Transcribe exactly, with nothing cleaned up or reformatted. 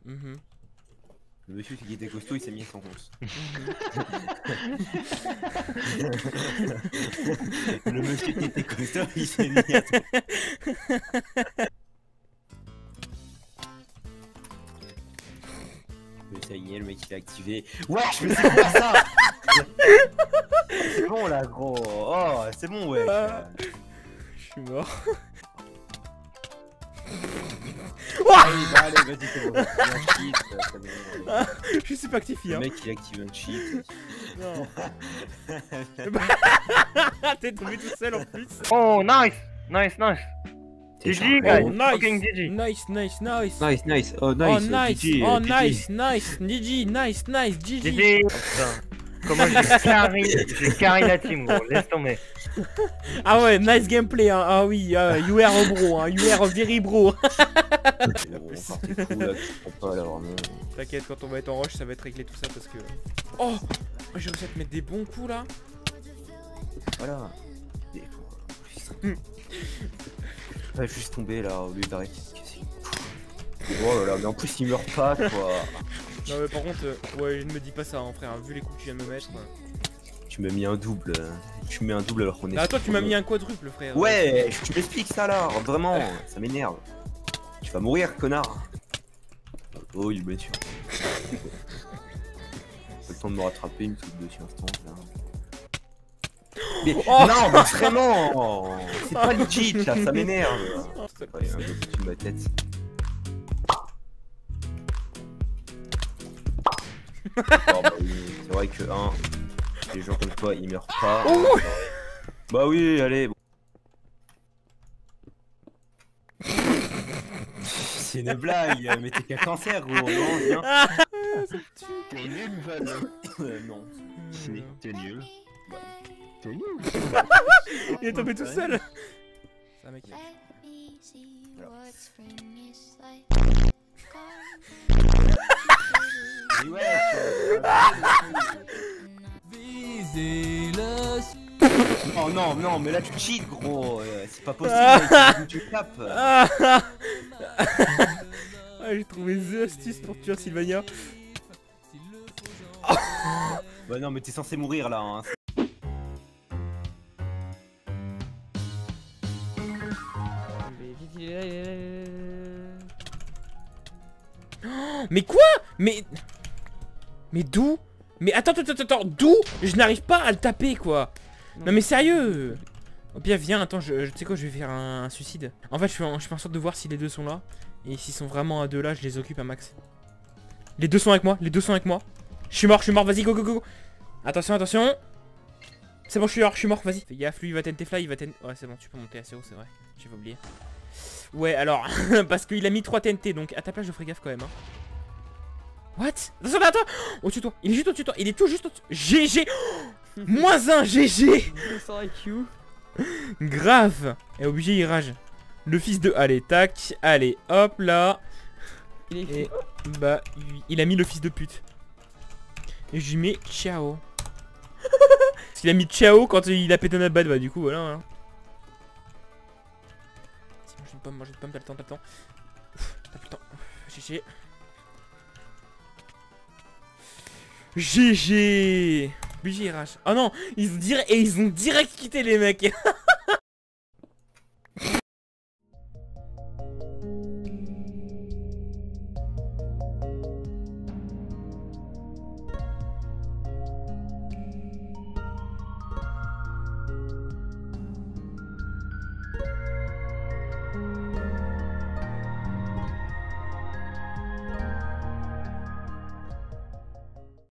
Mmh. Le monsieur qui était costaud, il s'est mis à son compte. Le monsieur qui était costaud, il s'est mis à son compte. Ça y est, le mec il a activé. Wesh, mais c'est quoi ça? C'est bon là, gros. Oh, c'est bon, wesh. Ah, je suis mort. Allez, bah, allez, vas-y, c'est bon. Il a un cheat, ça me- Ah, je suis pas actifié, Le hein. mec il active un cheat. Non. T'es tombé tout seul en plus. Oh, nice! Nice, nice! T'es G G, charmé. guys! Oh, nice. Fucking G G! Nice, nice, nice. Nice, nice, oh nice, Oh nice, G G, oh G G. nice, nice, G G, nice, nice, G G G. G! Oh, putain. Comment j'ai carré, j'ai carré la team, gros, laisse tomber. Ah ouais, nice gameplay, hein. Ah oui, uh, you are a bro, hein. You are a very bro. Bon, on partait fou là, tu comprends pas là vraiment. T'inquiète, quand on va être en rush, ça va être réglé tout ça parce que... Oh, j'ai réussi à te mettre des bons coups là. Voilà. Des fous. Va juste tomber là au lieu d'arrêter de se casser. Oh là là, mais en plus il meurt pas quoi. Non mais par contre, euh, ouais, ne me dis pas ça, hein, frère, vu les coups que tu viens de me mettre. Tu m'as mis un double. Tu mets un double alors qu'on est. Bah toi tu m'as mis un quadruple, frère. Ouais, tu m'expliques ça là, vraiment, ça m'énerve. Tu vas mourir, connard. Oh, il est bien sûr. Le temps de me rattraper, il me saute dessus instant là. Mais Oh non, mais vraiment, c'est pas legit là, ça m'énerve. C'est Ouais, un peu au-dessus de ma tête. Oh, bah oui, c'est vrai que un, les gens comme toi, ils meurent pas. Oh Bah oui, allez. Bon. C'est une blague, mais t'es qu'un cancer, gros. Non, viens. Ah, T'es nul, Val. Euh, non. Si, t'es nul. T'es nul. il est tombé tout seul. C'est un mec. Mais ouais, non, non, non, mais là tu cheats, gros. Euh, c'est pas possible, mec, tu tapes. Ah, ah, j'ai trouvé the astuce pour tuer Sylvania. Bah non, mais t'es censé mourir là. Hein. Mais quoi? Mais... Mais d'où? Mais attends, attends, attends, attends, d'où? Je n'arrive pas à le taper, quoi. Non mais sérieux. Au pire, viens, attends, je, je tu sais quoi, je vais faire un, un suicide. En fait, je fais en, je fais en sorte de voir si les deux sont là. Et s'ils sont vraiment à deux là, je les occupe à max. Les deux sont avec moi, les deux sont avec moi. Je suis mort, je suis mort, vas-y, go, go, go. Attention, attention. C'est bon, je suis mort, je suis mort, vas-y. Fais gaffe, lui, il va T N T fly, il va T N T... Ouais, c'est bon, tu peux monter assez haut, c'est vrai. J'avais oublié. Ouais, alors, parce qu'il a mis trois T N T, donc à ta place, je ferai gaffe quand même. Hein. What? Attention, là, attends. Au-dessus de toi, il est juste au-dessus de toi, il est tout juste au-dessus. G G. Moins un G G. Grave. Et obligé, il rage. Le fils de... Allez, tac. Allez, hop, là. Et bah, il, il a mis le fils de pute. Et je lui mets ciao. Parce qu'il a mis ciao quand il a pété notre bad, bah du coup, voilà. Hein. Mange une pomme, mange une pomme, t'as le temps, t'as le temps. T'as plus le temps. G G. G G. B G rage. Oh non, ils ont direct, et ils ont direct quitté les mecs.